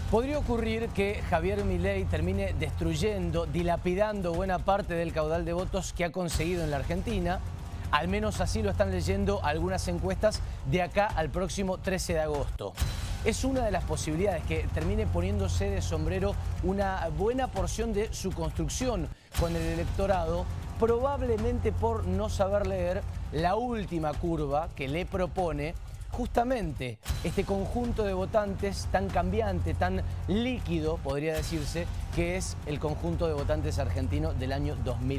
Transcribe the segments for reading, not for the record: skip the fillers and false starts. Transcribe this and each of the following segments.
Podría ocurrir que Javier Milei termine destruyendo, dilapidando buena parte del caudal de votos que ha conseguido en la Argentina. Al menos así lo están leyendo algunas encuestas de acá al próximo 13 de agosto. Es una de las posibilidades que termine poniéndose de sombrero una buena porción de su construcción con el electorado, probablemente por no saber leer la última curva que le propone justamente este conjunto de votantes tan cambiante, tan líquido, podría decirse, que es el conjunto de votantes argentinos del año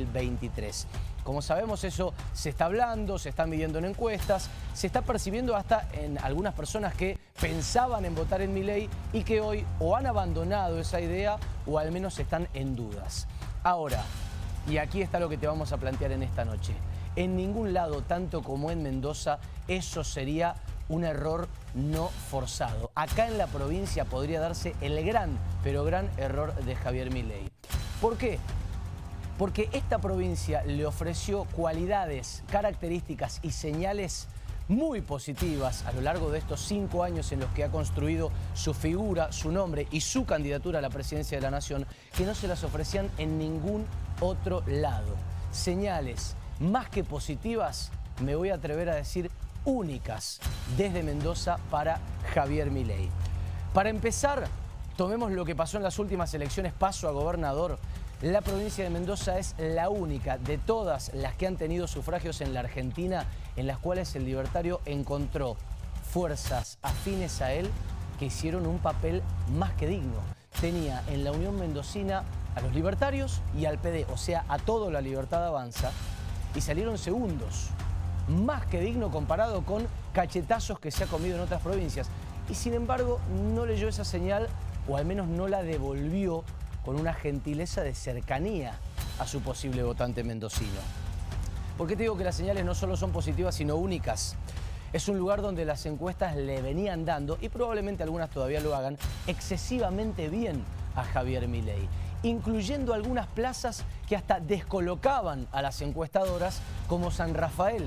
2023. Como sabemos, eso se está hablando, se está midiendo en encuestas, se está percibiendo hasta en algunas personas que pensaban en votar en Milei y que hoy o han abandonado esa idea o al menos están en dudas. Ahora, y aquí está lo que te vamos a plantear en esta noche. En ningún lado, tanto como en Mendoza, eso sería un error no forzado. Acá en la provincia podría darse el gran, pero gran error de Javier Milei. ¿Por qué? Porque esta provincia le ofreció cualidades, características y señales muy positivas a lo largo de estos 5 años en los que ha construido su figura, su nombre y su candidatura a la presidencia de la Nación, que no se las ofrecían en ningún otro lado. Señales más que positivas, me voy a atrever a decir únicas desde Mendoza para Javier Milei. Para empezar, tomemos lo que pasó en las últimas elecciones paso a gobernador. La provincia de Mendoza es la única de todas las que han tenido sufragios en la Argentina en las cuales el libertario encontró fuerzas afines a él que hicieron un papel más que digno. Tenía en la Unión Mendocina a los libertarios y al PD, o sea, a todo La Libertad Avanza, y salieron segundos. Más que digno comparado con cachetazos que se ha comido en otras provincias. Y sin embargo, no leyó esa señal, o al menos no la devolvió con una gentileza de cercanía a su posible votante mendocino. ¿Por qué te digo que las señales no solo son positivas, sino únicas? Es un lugar donde las encuestas le venían dando, y probablemente algunas todavía lo hagan, excesivamente bien a Javier Milei, incluyendo algunas plazas que hasta descolocaban a las encuestadoras, como San Rafael.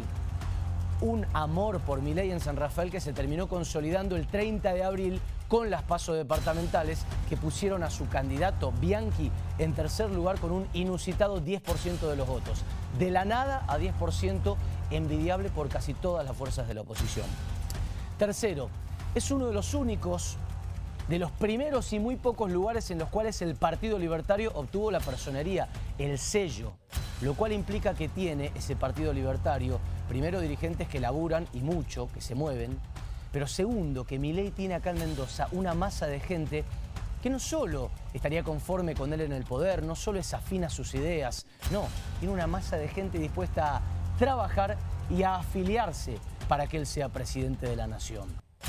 Un amor por Milei en San Rafael que se terminó consolidando el 30 de abril con las PASO departamentales que pusieron a su candidato Bianchi en tercer lugar con un inusitado 10% de los votos. De la nada a 10%, envidiable por casi todas las fuerzas de la oposición. Tercero, es uno de los únicos, de los primeros y muy pocos lugares en los cuales el Partido Libertario obtuvo la personería, el sello, lo cual implica que tiene ese Partido Libertario, primero, dirigentes que laburan y mucho, que se mueven, pero segundo, que Milei tiene acá en Mendoza una masa de gente que no solo estaría conforme con él en el poder, no solo es afín a sus ideas, no, tiene una masa de gente dispuesta a trabajar y a afiliarse para que él sea presidente de la nación.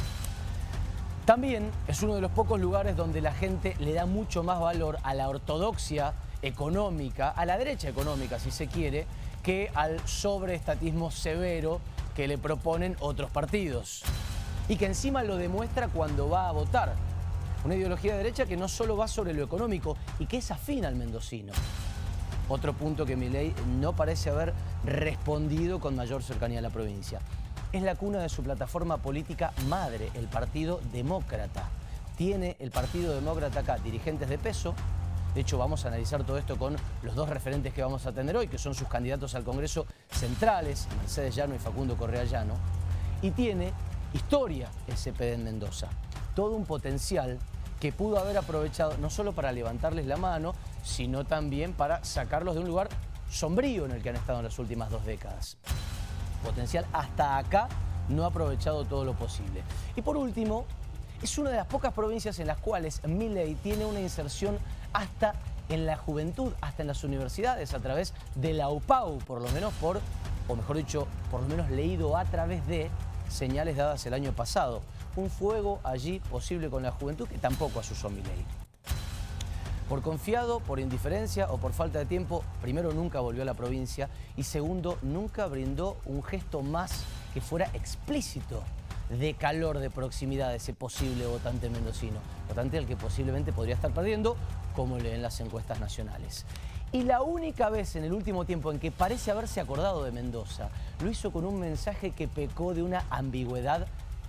También es uno de los pocos lugares donde la gente le da mucho más valor a la ortodoxia económica, a la derecha económica si se quiere, que al sobreestatismo severo que le proponen otros partidos. Y que encima lo demuestra cuando va a votar. Una ideología de derecha que no solo va sobre lo económico y que es afín al mendocino. Otro punto que Milei no parece haber respondido con mayor cercanía a la provincia. Es la cuna de su plataforma política madre, el Partido Demócrata. Tiene el Partido Demócrata acá dirigentes de peso. De hecho, vamos a analizar todo esto con los dos referentes que vamos a tener hoy, que son sus candidatos al Congreso centrales, Mercedes Llano y Facundo Correa Llano. Y tiene historia el CPD en Mendoza. Todo un potencial que pudo haber aprovechado no solo para levantarles la mano, sino también para sacarlos de un lugar sombrío en el que han estado en las últimas 2 décadas. Potencial hasta acá no ha aprovechado todo lo posible. Y por último, es una de las pocas provincias en las cuales Milei tiene una inserción hasta en la juventud, hasta en las universidades, a través de la UPAU, por lo menos o mejor dicho, por lo menos leído a través de señales dadas el año pasado. Un fuego allí posible con la juventud que tampoco asusó Milei. Por confiado, por indiferencia o por falta de tiempo, primero nunca volvió a la provincia y segundo, nunca brindó un gesto más que fuera explícito de calor, de proximidad de ese posible votante mendocino. Votante al que posiblemente podría estar perdiendo, como leen las encuestas nacionales. Y la única vez en el último tiempo en que parece haberse acordado de Mendoza, lo hizo con un mensaje que pecó de una ambigüedad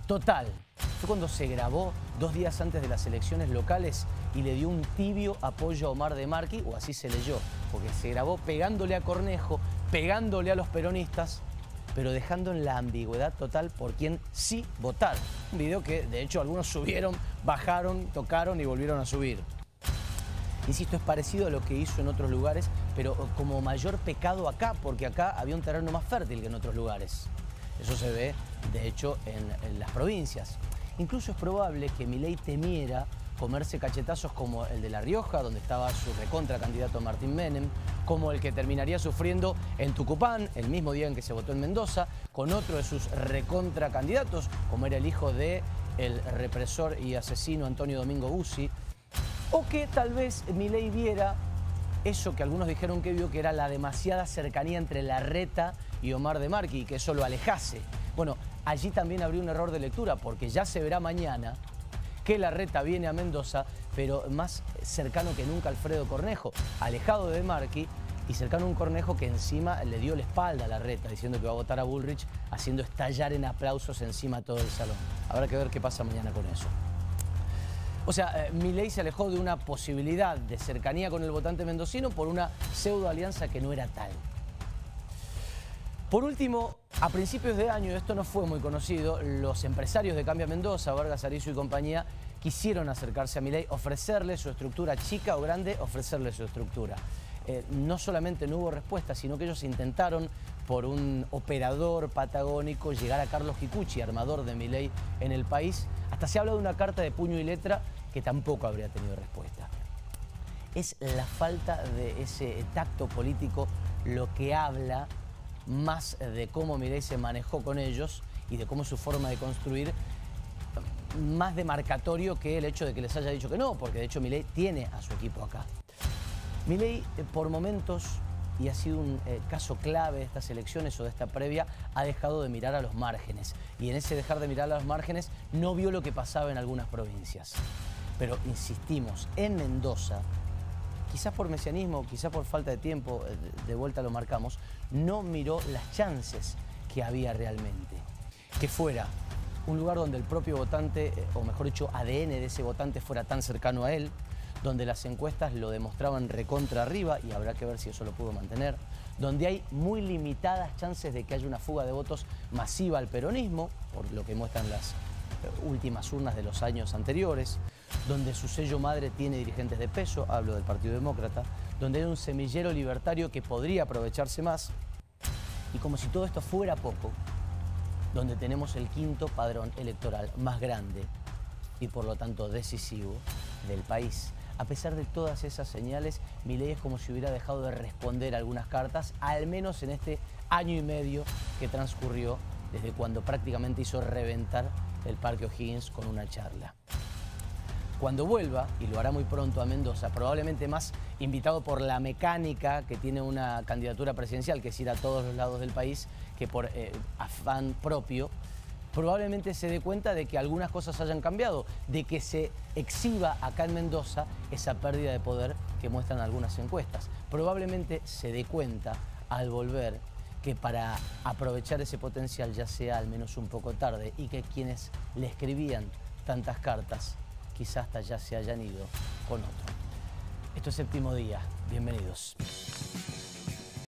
total. Fue cuando se grabó 2 días antes de las elecciones locales y le dio un tibio apoyo a Omar de Marchi, o así se leyó, porque se grabó pegándole a Cornejo, pegándole a los peronistas, pero dejando en la ambigüedad total por quién sí votar. Un video que de hecho algunos subieron, bajaron, tocaron y volvieron a subir. Insisto, es parecido a lo que hizo en otros lugares, pero como mayor pecado acá, porque acá había un terreno más fértil que en otros lugares. Eso se ve, de hecho, en las provincias. Incluso es probable que Milei temiera comerse cachetazos como el de La Rioja, donde estaba su recontra candidato Martín Menem, como el que terminaría sufriendo en Tucumán, el mismo día en que se votó en Mendoza, con otro de sus recontra candidatos, como era el hijo del represor y asesino Antonio Domingo Bussi, o que tal vez Milei viera eso que algunos dijeron que vio, que era la demasiada cercanía entre Larreta y Omar de Marchi, y que eso lo alejase. Bueno, allí también habría un error de lectura, porque ya se verá mañana que Larreta viene a Mendoza, pero más cercano que nunca a Alfredo Cornejo, alejado de Marchi y cercano a un Cornejo que encima le dio la espalda a Larreta, diciendo que va a votar a Bullrich, haciendo estallar en aplausos encima todo el salón. Habrá que ver qué pasa mañana con eso. O sea, Milei se alejó de una posibilidad de cercanía con el votante mendocino por una pseudo alianza que no era tal. Por último, a principios de año, esto no fue muy conocido, los empresarios de Cambia Mendoza, Vargas Arizo y compañía, quisieron acercarse a Milei, ofrecerle su estructura, chica o grande, ofrecerle su estructura. No solamente no hubo respuesta, sino que ellos intentaron, por un operador patagónico, llegar a Carlos Kikuchi, armador de Milei en el país. Hasta se habla de una carta de puño y letra que tampoco habría tenido respuesta. Es la falta de ese tacto político lo que habla más de cómo Milei se manejó con ellos y de cómo su forma de construir, más demarcatorio que el hecho de que les haya dicho que no, porque de hecho Milei tiene a su equipo acá. Milei, por momentos, y ha sido un caso clave de estas elecciones o de esta previa, ha dejado de mirar a los márgenes. Y en ese dejar de mirar a los márgenes no vio lo que pasaba en algunas provincias. Pero insistimos, en Mendoza, quizás por mesianismo, quizás por falta de tiempo, de vuelta lo marcamos, no miró las chances que había realmente. Que fuera un lugar donde el propio votante, o mejor dicho, ADN de ese votante fuera tan cercano a él, donde las encuestas lo demostraban recontra arriba, y habrá que ver si eso lo pudo mantener, donde hay muy limitadas chances de que haya una fuga de votos masiva al peronismo, por lo que muestran las últimas urnas de los años anteriores, donde su sello madre tiene dirigentes de peso, hablo del Partido Demócrata, donde hay un semillero libertario que podría aprovecharse más, y como si todo esto fuera poco, donde tenemos el quinto padrón electoral más grande y por lo tanto decisivo del país. A pesar de todas esas señales, Milei es como si hubiera dejado de responder algunas cartas, al menos en este año y medio que transcurrió desde cuando prácticamente hizo reventar el Parque O'Higgins con una charla. Cuando vuelva, y lo hará muy pronto a Mendoza, probablemente más invitado por la mecánica que tiene una candidatura presidencial, que es ir a todos los lados del país, que por afán propio, probablemente se dé cuenta de que algunas cosas hayan cambiado, de que se exhiba acá en Mendoza esa pérdida de poder que muestran algunas encuestas. Probablemente se dé cuenta al volver que para aprovechar ese potencial ya sea al menos un poco tarde, y que quienes le escribían tantas cartas quizás hasta ya se hayan ido con otro. Esto es Séptimo Día. Bienvenidos.